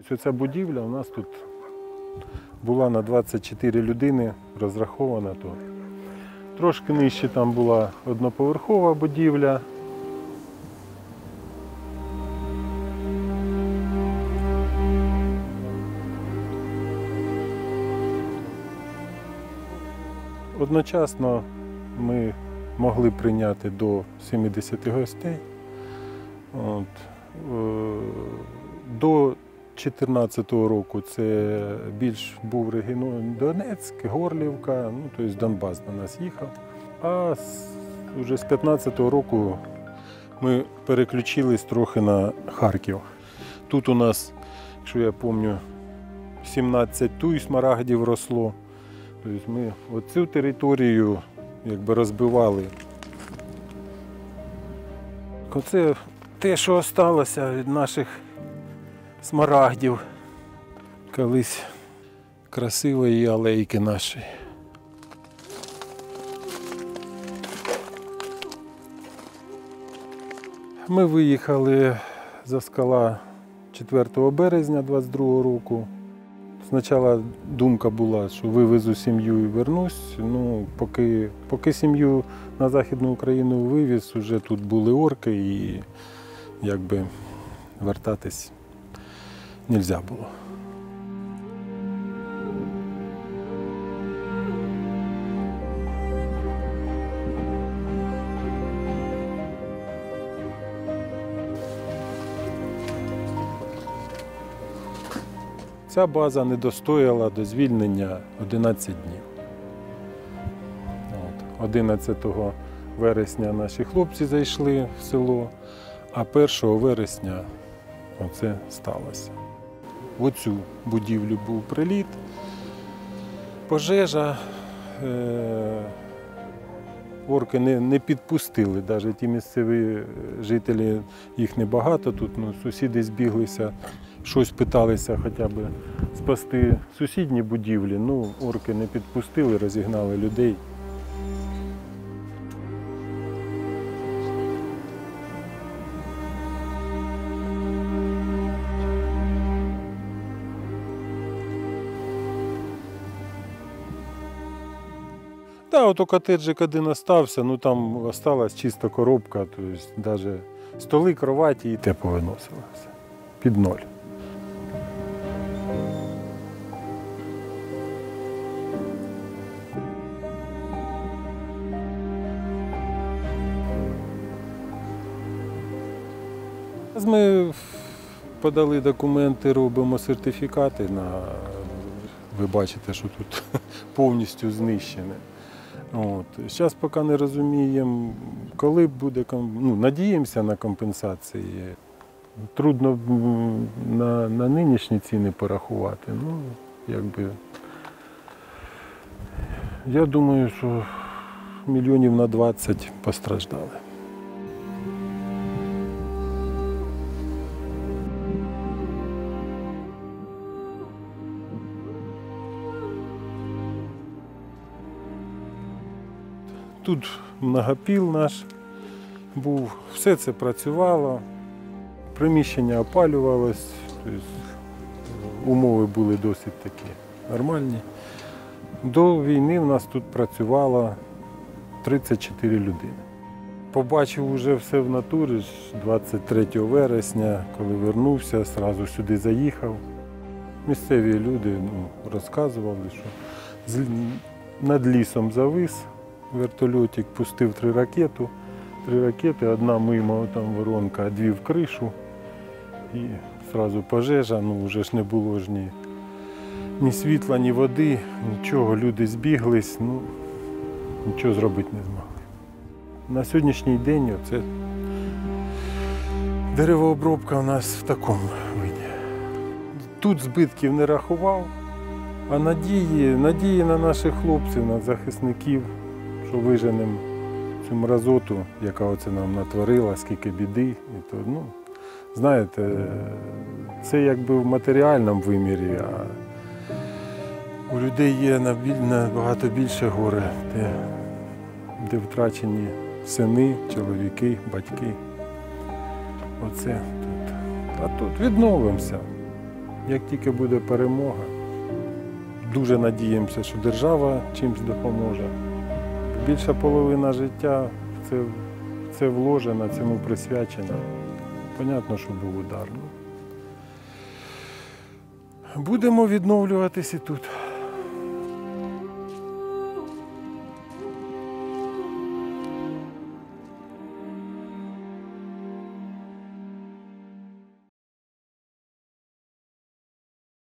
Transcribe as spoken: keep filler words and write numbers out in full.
Ця будівля у нас тут була на двадцять чотири людини розрахована. То трошки нижче там була одноповерхова будівля. Одночасно ми могли прийняти до сімдесят гостей. От. До дві тисячі чотирнадцятого року це більш був регіон Донецьк, Горлівка, ну, тобто Донбас до нас їхав. А вже з дві тисячі п'ятнадцятого року ми переключились трохи на Харків. Тут у нас, якщо я пам'ятаю, сімнадцять туй смарагдів росло. Тобто ми оцю територію якби розбивали. Оце те, що залишилося від наших смарагдів. Колись красивої алейки нашої. Ми виїхали за Скала четвертого березня двадцять другого року. Спочатку думка була, що вивезу сім'ю і вернусь. Ну, поки, поки сім'ю на Західну Україну вивіз, вже тут були орки і якби вертатись не можна було. Ця база не достояла до звільнення одинадцять днів. От. одинадцятого вересня наші хлопці зайшли в село, а першого вересня оце сталося. В оцю будівлю був приліт, пожежа. Е орки не, не підпустили, навіть ті місцеві жителі, їх небагато тут, ну, сусіди збіглися. Щось питалися хоча б спасти сусідні будівлі, ну, орки не підпустили, розігнали людей. Так, ото котеджик один остався, ну там осталась чиста коробка, тобто навіть столи, кроваті і те повиносилося під ноль. Ми подали документи, робимо сертифікати. На, ви бачите, що тут повністю знищене. От. Зараз поки не розуміємо, коли буде, ну, надіємося на компенсації. Трудно на, на нинішні ціни порахувати. Ну, якби, я думаю, що мільйонів на двадцять постраждали. Тут многопіл наш був, все це працювало, приміщення опалювалось, тобто умови були досить такі нормальні. До війни в нас тут працювало тридцять чотири людини. Побачив вже все в натурі двадцять третього вересня, коли вернувся, одразу сюди заїхав. Місцеві люди, ну, розказували, що над лісом завис. Вертольотик пустив три ракети, три ракети, одна мимо, там воронка, а дві в кришу. І одразу пожежа, ну вже ж не було ж ні, ні світла, ні води, нічого, люди збіглись, ну нічого зробити не змогли. На сьогоднішній день оце деревообробка у нас в такому виді. Тут збитків не рахував, а надії, надії на наших хлопців, на захисників, що виженемо цю мразоту, яка оце нам натворила, скільки біди. І то, ну, знаєте, це якби в матеріальному вимірі, а у людей є набагато більше горе, де, де втрачені сини, чоловіки, батьки. Оце тут. А тут відновимося. Як тільки буде перемога, дуже надіємося, що держава чимось допоможе. Більша половина життя в це, в це вложена, цьому присвячена. Понятно, що був удар. Будемо відновлюватись і тут.